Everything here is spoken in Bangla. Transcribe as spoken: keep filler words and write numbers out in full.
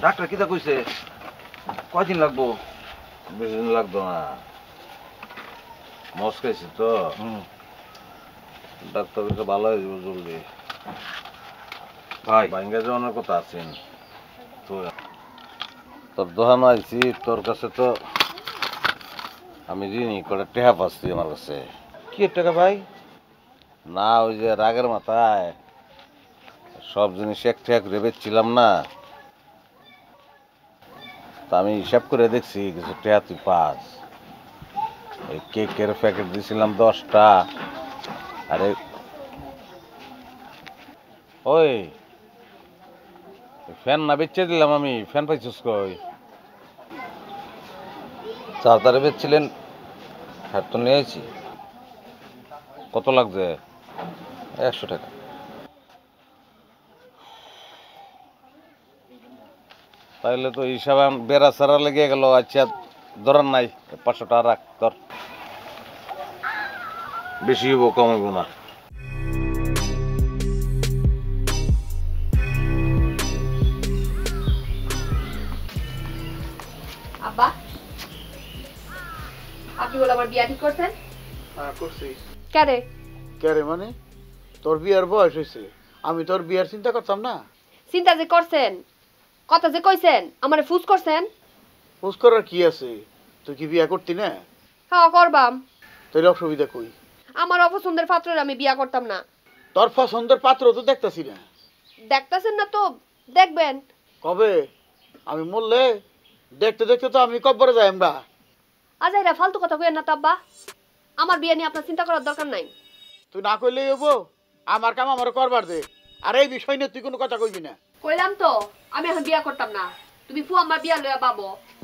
ডাক্তার কিটা কইছে কয়দিন লাগবো? বেশি দিন লাগতো না, মস খাইছি তো। ডাক্তার কাছে ভালো হয়ে যাবো জলদি। ভাই ভাঙ্গা যাওয়ার কথা আছেন তো, তোর দোকানে আইছি, তোর কাছে তো আমি ঋণী করে টেহা পাচ্ছি আমার কাছে। কি টাকা ভাই? না ওই যে রাগের মাথায় সব জিনিস এক ঠেক রেবেছিলাম না, তা আমি হিসাব করে দেখছি কিছু টেহা তুই পাস। ওই কেকের প্যাকেট দিয়েছিলাম দশটা, আরে ওই ফ্যান না বেচে দিলাম আমি, ফ্যান পাইছিস কই? চার্জারে বেচছিলেন, হ্যাঁ তো নিয়ে আইছি। কত লাগছে? একশো টাকা। তাইলে তো হিসাবে বেড়া সারা লেগে গেল। আচ্ছা ধরার নাই, পাঁচশো টাকা রাখ তোর, বেশি হইব কম হইব না। আব্বা, আপনি বলে আমার বিয়া ঠিক করছেন? হ্যাঁ করছি। কেরে? কে মানে? তোর বিয়ার বয়স হয়েছে, আমি তোর বিয়ার চিন্তা করতাম না? চিন্তা যে করছেন, কথা যে কইছেন, আমারে ফুস করছেন। বুঝ করার কি আছে? তুই কি বিয়া করতি না? হ্যাঁ করবাম। তোর অসুবিধা কই? আমার অপছন্দের পাত্রের আমি বিয়া করতাম না। তোর পছন্দের পাত্র তো দেখতাছি না। দেখতাছেন না তো দেখবেন। কবে? আমি মরলে দেখতে দেখতে তো আমি কব্বরে যাই। আমরা আজাইরা ফালতু কথা কইেন না তো আব্বা। আমার বিয়া নিয়ে আপনার চিন্তা করার দরকার নাই। তুই না কইলেই হবো, আমার কাম আমার করবার দে। আর এই বিষয় নিয়ে তুই কোনো কথা কইবি না। কইলাম তো আমি এখন বিয়া করতাম না। তুমি ফু আমার বিয়া লইয়া পাবো।